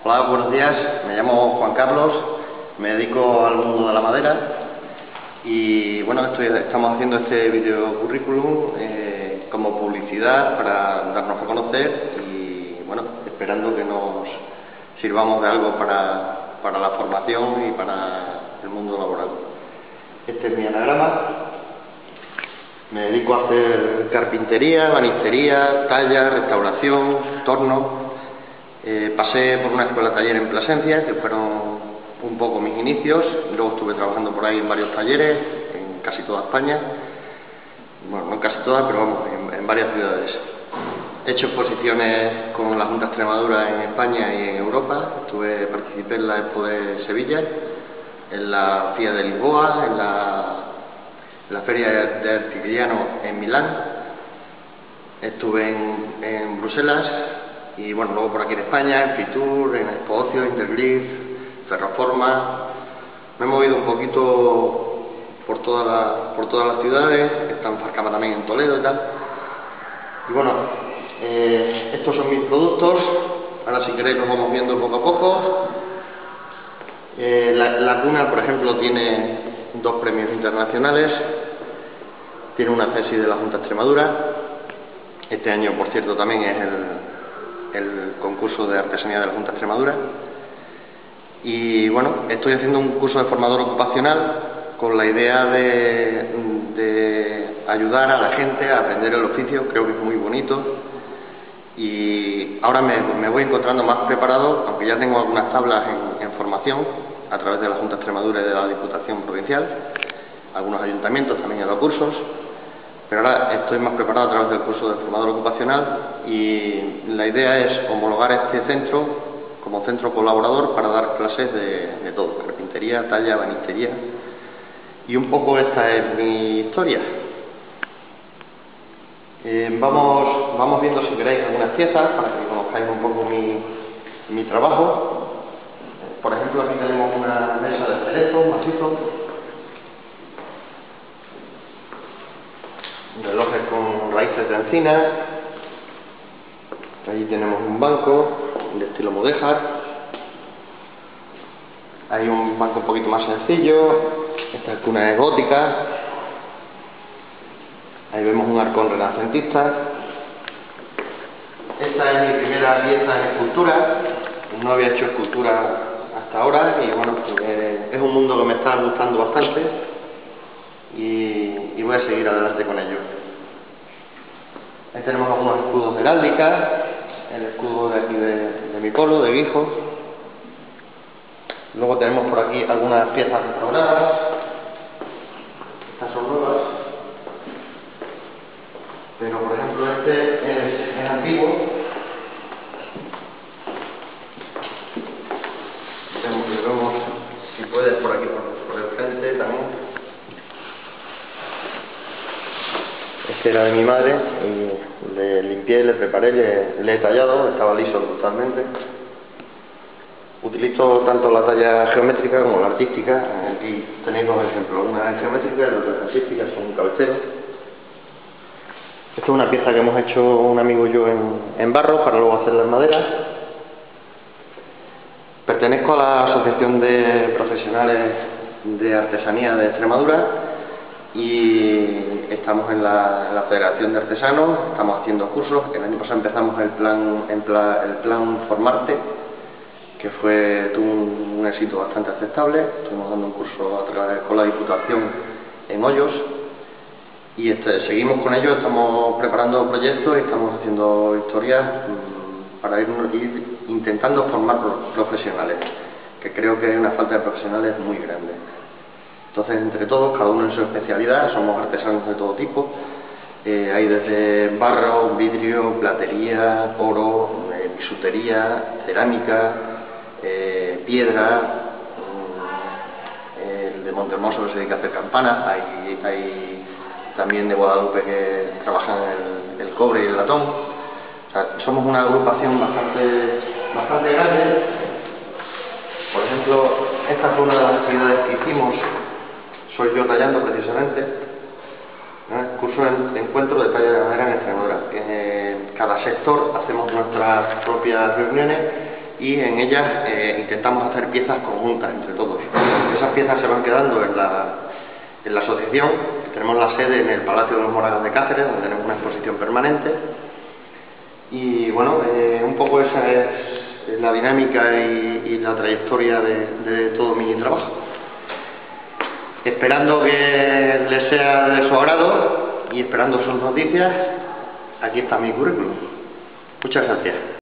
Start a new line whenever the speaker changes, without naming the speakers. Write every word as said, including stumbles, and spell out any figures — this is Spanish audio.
Hola, buenos días. Me llamo Juan Carlos, me dedico al mundo de la madera y bueno, estoy, estamos haciendo este video currículum eh, como publicidad para darnos a conocer y bueno, esperando que nos sirvamos de algo para, para la formación y para el mundo laboral. Este es mi anagrama. Me dedico a hacer carpintería, banistería, talla, restauración, torno. Eh, pasé por una escuela taller en Plasencia, que fueron un poco mis inicios. Luego estuve trabajando por ahí en varios talleres, en casi toda España. Bueno, no en casi todas, pero vamos, en, en varias ciudades. He hecho exposiciones con la Junta de Extremadura en España y en Europa. Estuve, participé en la Expo de Sevilla, en la FIA de Lisboa, en la, en la Feria de Artigliano en Milán. Estuve en, en Bruselas. Y bueno, luego por aquí en España, en Fitur, en Expo Ocio, Interglif, Ferroforma. Me he movido un poquito por, toda la, por todas las ciudades, está en Farcama también en Toledo y tal. Y bueno, eh, estos son mis productos. Ahora si queréis los vamos viendo poco a poco. Eh, la, la cuna, por ejemplo, tiene dos premios internacionales. Tiene una tesis de la Junta de Extremadura. Este año, por cierto, también es el... el concurso de artesanía de la Junta de Extremadura. Y bueno, estoy haciendo un curso de formador ocupacional con la idea de, de ayudar a la gente a aprender el oficio. Creo que es muy bonito y ahora me, me voy encontrando más preparado, aunque ya tengo algunas tablas en, en formación a través de la Junta de Extremadura y de la Diputación Provincial. Algunos ayuntamientos también han dado cursos. Pero ahora estoy más preparado a través del curso de formador ocupacional y la idea es homologar este centro como centro colaborador para dar clases de, de todo, carpintería, talla, banistería. Y un poco esta es mi historia. Eh, vamos, vamos viendo, si queréis, algunas piezas para que conozcáis un poco mi, mi trabajo. Por ejemplo, aquí tenemos una mesa de cerezo macizo, relojes con raíces de encina. Allí tenemos un banco de estilo mudéjar. Hay un banco un poquito más sencillo. Esta cuna es gótica. Ahí vemos un arcón renacentista. Esta es mi primera pieza en escultura. No había hecho escultura hasta ahora y bueno, eh, es un mundo que me está gustando bastante y, y voy a seguir adelante con ello. Ahí tenemos algunos escudos de heráldica, el escudo de aquí de, de mi pueblo, de Guijo. Luego tenemos por aquí algunas piezas restauradas. Estas son nuevas. Pero por ejemplo este es, es antiguo. Vemos que vemos, si puedes, por aquí por, por el frente también. Este era de mi madre y le limpié, le preparé, le, le he tallado, estaba liso totalmente. Utilizo tanto la talla geométrica como la artística. Aquí tenéis dos ejemplos, una es geométrica y la otra es artística, son cabeceros. Esta es una pieza que hemos hecho un amigo y yo en, en barro para luego hacerla en madera. Pertenezco a la Asociación de Profesionales de Artesanía de Extremadura y estamos en la, en la Federación de Artesanos, estamos haciendo cursos. El año pasado empezamos el plan, el plan, el plan Formarte, que fue, tuvo un, un éxito bastante aceptable. Estuvimos dando un curso a través, con la Diputación en Hoyos y este, seguimos con ello, estamos preparando proyectos y estamos haciendo historias mmm, para ir, ir intentando formar profesionales, que creo que hay una falta de profesionales muy grande. Entonces, entre todos, cada uno en su especialidad, somos artesanos de todo tipo. Eh, hay desde barro, vidrio, platería, oro, eh, bisutería, cerámica, eh, piedra. Eh, el de Montehermoso que se dedica a hacer campanas. Hay, hay también de Guadalupe que trabajan el, el cobre y el latón. O sea, somos una agrupación bastante, bastante grande. Por ejemplo, esta fue una de las actividades que hicimos. Soy yo tallando precisamente. ¿Eh? Curso de encuentro de talla de madera en Extremadura. En cada sector hacemos nuestras propias reuniones y en ellas eh, intentamos hacer piezas conjuntas entre todos. Esas piezas se van quedando en la, en la asociación. Tenemos la sede en el Palacio de los Moragas de Cáceres, donde tenemos una exposición permanente. Y bueno, eh, un poco esa es la dinámica y, y la trayectoria de, de todo mi trabajo. Esperando que les sea de su agrado y esperando sus noticias, aquí está mi currículum. Muchas gracias.